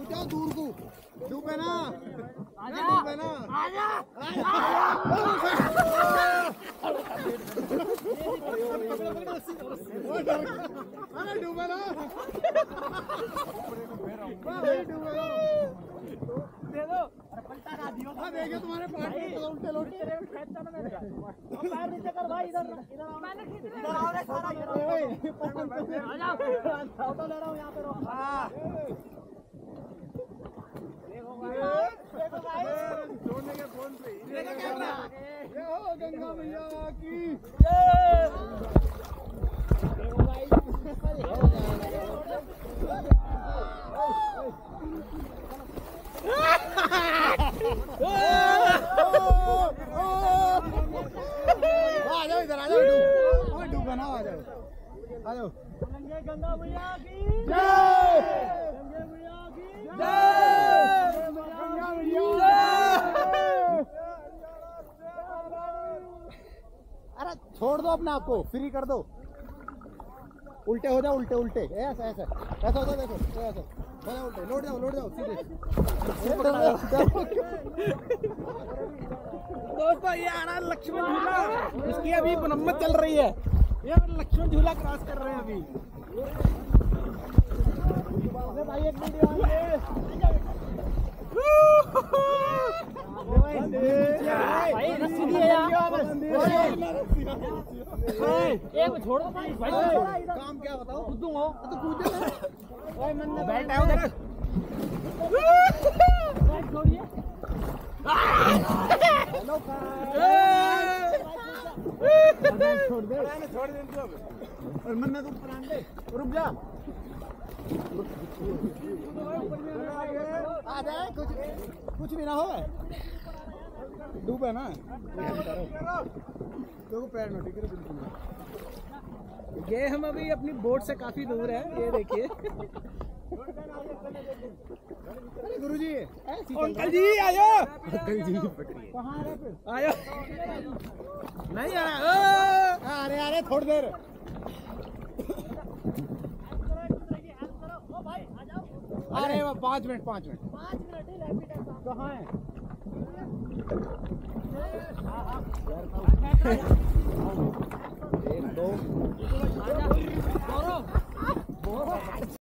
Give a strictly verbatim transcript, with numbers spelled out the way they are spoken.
जाओ दूर को डूबे ना डूबे ना आजा अरे डूबे ना डूबे ना दे दो पलटा ना दियो हां देखिए तुम्हारे पार्टनर उल्टे लौट तेरे खेचता ना मेरे अब पैर नीचे कर भाई इधर इधर मैंने खींच लिया इधर आओ रे सारा आ जाओ फोटो ले रहा हूं यहां पे रो हां देखो भाई देखो भाई छोड़ने के फोन पे देखो कैमरा ये हो गंगा मैया की जय देखो भाई आ जाओ इधर आ जाओ डूब डूब बना आ जाओ आ जाओ गंगा मैया की जय गंगा मैया की जय गंगा मैया अरे छोड़ दो अपने आप को फ्री कर दो उल्टे हो जाओ उल्टे उल्टे ऐसा ऐसा ऐसा हो जाओ देखो ऐसा हो जाओ उल्टे लौट जाओ लौट जाओ सीधे दोस्तों ये आ रहा है लक्ष्मण झूला इसकी अभी मरम्मत चल रही है ये लक्ष्मण झूला क्रॉस कर रहे हैं अभी भाई एक वीडियो भाई रस्सी दिए यार एक छोड़ दो भाई काम क्या बताओ कूदूंगा तो कूदे ओए मन में बैठ आओ उधर बैठ छोड़िए हेलो छोड़ दे छोड़ दे इनको और मन में तू प्राण दे रुक जा आ जाए कुछ कुछ भी ना हो डूबे ना देखो पैर में टिक बिल्कुल ये हम अभी अपनी बोट से काफी दूर है ये देखिए अरे गुरुजी अंकल जी आयो अंकल जी कहाँ आ रहे फिर आयो नहीं आ रहा अरे अरे थोड़ी देर अरे वो पाँच मिनट पाँच मिनट पाँच मिनट कहाँ है एक दो